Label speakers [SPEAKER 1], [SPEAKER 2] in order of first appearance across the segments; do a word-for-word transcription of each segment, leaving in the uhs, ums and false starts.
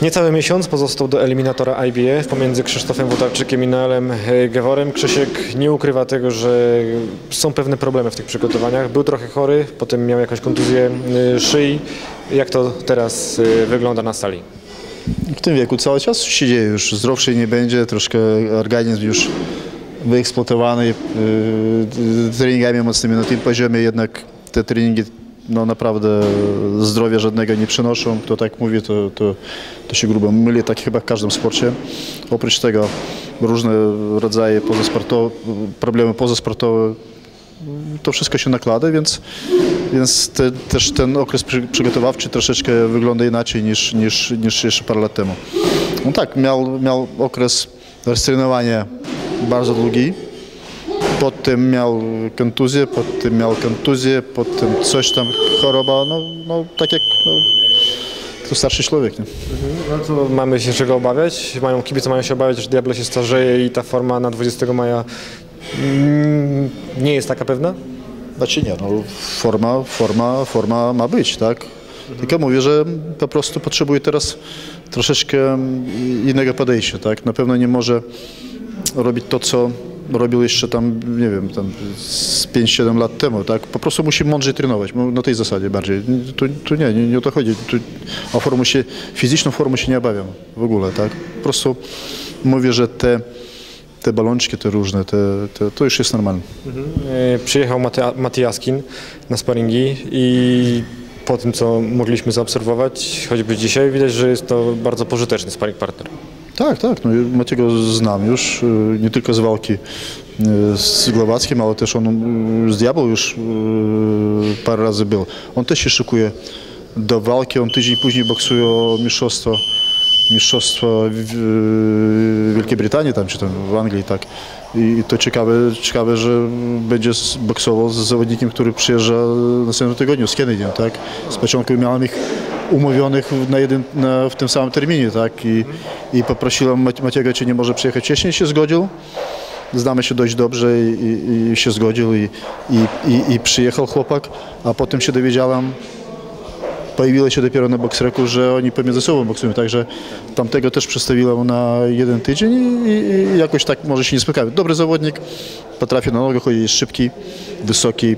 [SPEAKER 1] Niecały miesiąc pozostał do eliminatora I B F pomiędzy Krzysztofem Włodarczykiem i Noelem Geworem. Krzysiek nie ukrywa tego, że są pewne problemy w tych przygotowaniach. Był trochę chory, potem miał jakąś kontuzję szyi. Jak to teraz wygląda na sali?
[SPEAKER 2] W tym wieku cały czas się dzieje, już zdrowszy nie będzie, troszkę organizm już wyeksploatowany yy, treningami mocnymi na tym poziomie, jednak te treningi no naprawdę zdrowia żadnego nie przynoszą. Kto tak mówi, to, to, to się grubo myli, tak chyba w każdym sporcie. Oprócz tego różne rodzaje pozasportowe, problemy pozasportowe, to wszystko się nakłada, więc, więc te, też ten okres przy, przygotowawczy troszeczkę wygląda inaczej niż, niż, niż jeszcze parę lat temu. No tak, miał, miał okres roztrenowania bardzo długi. Potem miał kontuzję, potem miał kontuzję, potem coś tam, choroba, no, no tak jak no, to starszy człowiek. Nie?
[SPEAKER 1] No to mamy się czego obawiać? Mają, kibice mają się obawiać, że Diablo się starzeje i ta forma na dwudziestego maja mm, nie jest taka pewna?
[SPEAKER 2] Znaczy nie, no forma, forma, forma ma być, tak? Mhm. Tylko mówię, że po prostu potrzebuje teraz troszeczkę innego podejścia, tak? Na pewno nie może robić to, co robił jeszcze tam, nie wiem, tam z pięć siedem lat temu, tak? Po prostu musi mądrzej trenować, na tej zasadzie bardziej. Tu, tu nie, nie, nie o to chodzi. Tu, o formę się, fizyczną formę się nie obawiam w ogóle, tak? Po prostu mówię, że te, te balączki, te różne, te, te, to już jest normalne. Mhm.
[SPEAKER 1] Przyjechał Mati Jaskin na sparingi i po tym, co mogliśmy zaobserwować, choćby dzisiaj, widać, że jest to bardzo pożyteczny sparing partner.
[SPEAKER 2] Tak, tak, no Matiego znam już, nie tylko z walki z Głowackim, ale też on z Diablo już parę razy był. On też się szykuje do walki, on tydzień później boksuje o mistrzostwo, mistrzostwo w Wielkiej Brytanii, tam, czy tam w Anglii, tak. I to ciekawe, ciekawe, że będzie boksował z zawodnikiem, który przyjeżdża na następnym tygodniu, z Kennedym, tak. Z początku miałem ich umówionych na jeden, na, w tym samym terminie, tak, i, i poprosiłem Matiego, czy nie może przyjechać wcześniej, się zgodził. Znamy się dość dobrze i, i, i się zgodził i, i, i, i przyjechał chłopak, a potem się dowiedziałem, pojawiło się dopiero na Boxreku, że oni pomiędzy sobą boksują, także tamtego też przedstawiłem na jeden tydzień i, i, i jakoś tak może się nie spotkałem. Dobry zawodnik, potrafi na nogę chodzić, jest szybki, wysoki.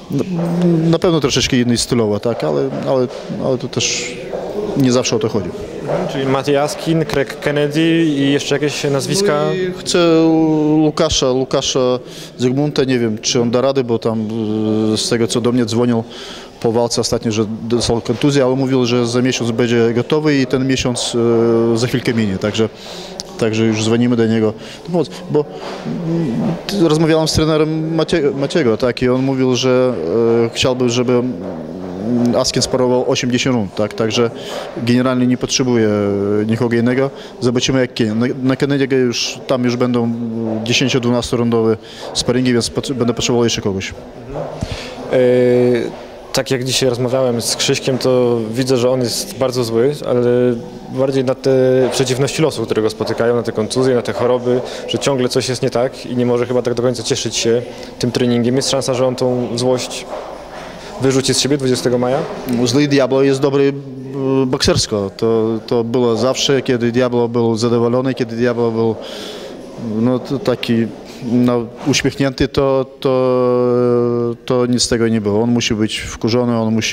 [SPEAKER 2] Na pewno troszeczkę inny stylowo, tak, ale, ale, ale to też nie zawsze o to chodzi.
[SPEAKER 1] Czyli Mati Jaskin, Craig Kennedy i jeszcze jakieś nazwiska?
[SPEAKER 2] No i chcę Łukasza, Łukasza Zygmunta, nie wiem, czy on da radę, bo tam z tego, co do mnie dzwonił po walce ostatnio, że dostał kontuzję, ale mówił, że za miesiąc będzie gotowy i ten miesiąc za chwilkę minie, także Także już dzwonimy do niego, bo rozmawiałem z trenerem Maciego, Maciego, tak, i on mówił, że e, chciałby, żeby Askin sparował osiemdziesiąt rund, tak, także generalnie nie potrzebuje nikogo innego. Zobaczymy jak Kennedy. Na, na Kennedy'ego już, tam już będą dziesięcio-dwunasto rundowe sparingi, więc pot, będę potrzebował jeszcze kogoś.
[SPEAKER 1] Yy... Tak jak dzisiaj rozmawiałem z Krzyśkiem, to widzę, że on jest bardzo zły, ale bardziej na te przeciwności losu, które go spotykają, na te kontuzje, na te choroby, że ciągle coś jest nie tak i nie może chyba tak do końca cieszyć się tym treningiem. Jest szansa, że on tą złość wyrzuci z siebie dwudziestego maja?
[SPEAKER 2] Zły Diablo jest dobry boksersko. To, to było zawsze, kiedy Diablo był zadowolony, kiedy Diablo był no, taki no, uśmiechnięty, to, to, to nic z tego nie było. On musi być wkurzony, on musi,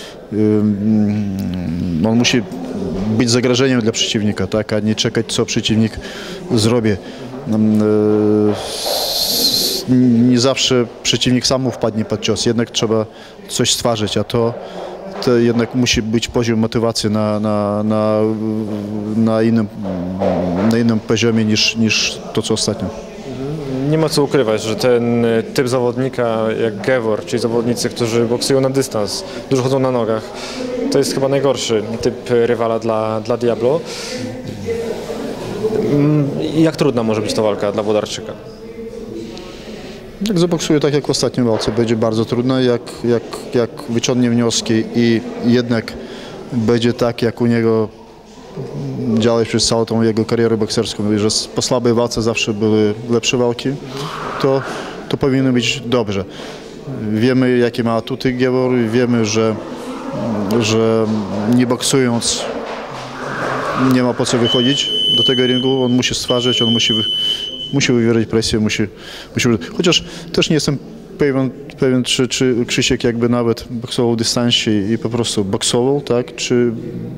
[SPEAKER 2] um, on musi być zagrożeniem dla przeciwnika, tak, a nie czekać, co przeciwnik zrobi. Um, nie zawsze przeciwnik sam wpadnie pod cios, jednak trzeba coś stworzyć, a to, to jednak musi być poziom motywacji na, na, na, na, innym, na innym poziomie niż, niż to, co ostatnio.
[SPEAKER 1] Nie ma co ukrywać, że ten typ zawodnika jak Gewor, czyli zawodnicy, którzy boksują na dystans, dużo chodzą na nogach, to jest chyba najgorszy typ rywala dla, dla Diablo. Jak trudna może być to walka dla Włodarczyka?
[SPEAKER 2] Jak zaboksuje tak jak w ostatniej walce, będzie bardzo trudna, jak, jak, jak wyciągnie wnioski i jednak będzie tak, jak u niego działać przez całą tą jego karierę bokserską, że po słabej walce zawsze były lepsze walki, to, to powinno być dobrze. Wiemy, jakie ma atuty Gewor, wiemy, że, że nie boksując nie ma po co wychodzić do tego ringu, on musi stwarzać, on musi, musi wywierać presję, musi, musi... Chociaż też nie jestem pewien, pewien czy, czy Krzysiek jakby nawet boksował w dystansie i po prostu boksował, tak, czy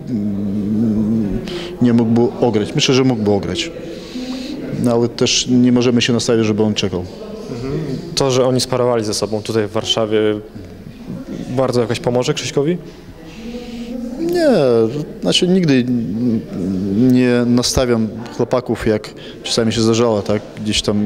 [SPEAKER 2] nie mógłby ograć. Myślę, że mógłby ograć. No, ale też nie możemy się nastawić, żeby on czekał.
[SPEAKER 1] To, że oni sparowali ze sobą tutaj w Warszawie, bardzo jakoś pomoże Krzyśkowi?
[SPEAKER 2] Nie, znaczy nigdy nie nastawiam chłopaków, jak czasami się zdarzało, tak, gdzieś tam e,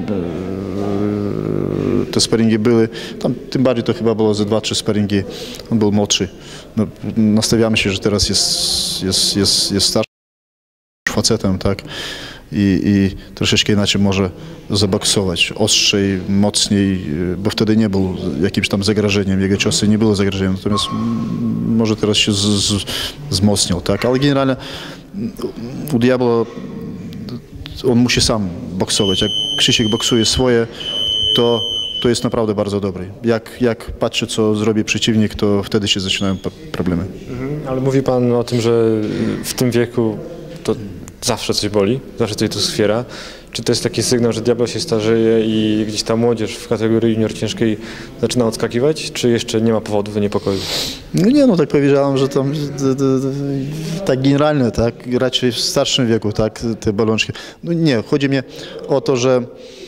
[SPEAKER 2] te sparingi były, tam tym bardziej to chyba było ze dwa, trzy sparingi, on był młodszy. No, nastawiamy się, że teraz jest, jest, jest, jest starszy facetem, tak, i, i troszeczkę inaczej może zaboksować, ostrzej, mocniej, bo wtedy nie był jakimś tam zagrożeniem, jego ciosy nie były zagrożeniem, natomiast może teraz się z, z, wzmocnił, tak, ale generalnie u Diablo on musi sam boksować, jak Krzysiek boksuje swoje, to, to jest naprawdę bardzo dobry. Jak, jak patrzy, co zrobi przeciwnik, to wtedy się zaczynają problemy.
[SPEAKER 1] Mhm, ale mówi pan o tym, że w tym wieku to zawsze coś boli, zawsze coś tu skwiera. Czy to jest taki sygnał, że Diablo się starzeje i gdzieś ta młodzież w kategorii junior ciężkiej zaczyna odskakiwać, czy jeszcze nie ma powodów do niepokoju?
[SPEAKER 2] No nie, no tak powiedziałem, że tam d, d, d, tak generalnie, tak, raczej w starszym wieku, tak, te bolączki. No nie, chodzi mi o to, że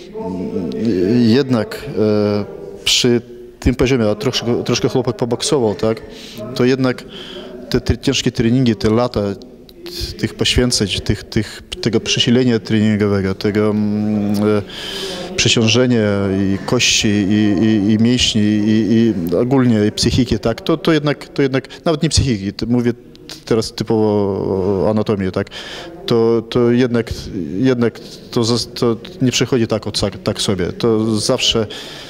[SPEAKER 2] jednak e, przy tym poziomie, a troszkę, troszkę chłopak poboksował, tak, to jednak te, te ciężkie treningi, te lata, tych poświęceń, tych, tych, tego przesilenia treningowego, tego mm, e, przeciążenia i kości, i, i, i mięśni, i, i ogólnie i psychiki, tak, to, to, jednak, to jednak, nawet nie psychiki, to mówię teraz typowo o anatomii, tak, to, to jednak, jednak to, to nie przychodzi tak, od, tak sobie, to zawsze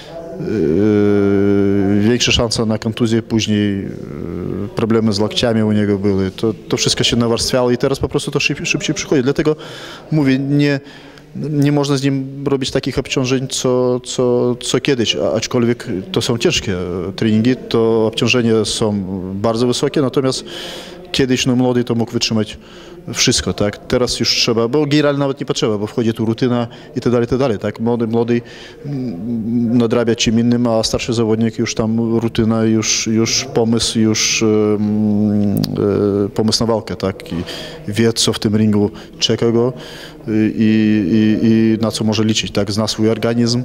[SPEAKER 2] Yy, większa szansa na kontuzję, później yy, problemy z łokciami u niego były. To, to wszystko się nawarstwiało i teraz po prostu to szybciej, szybciej przychodzi. Dlatego mówię, nie, nie można z nim robić takich obciążeń, co, co, co kiedyś, aczkolwiek to są ciężkie treningi, to obciążenia są bardzo wysokie, natomiast kiedyś no, młody to mógł wytrzymać wszystko, tak? Teraz już trzeba, bo generalnie nawet nie potrzeba, bo wchodzi tu rutyna i tak dalej, i tak dalej, tak? Młody, młody nadrabia czym innym, a starszy zawodnik już tam rutyna, już, już pomysł, już um, pomysł na walkę, tak? I wie, co w tym ringu czeka go i, i, i na co może liczyć, tak? Zna swój organizm,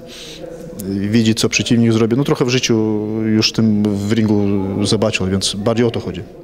[SPEAKER 2] widzi, co przeciwnik zrobi. No trochę w życiu już tym w ringu zobaczył, więc bardziej o to chodzi.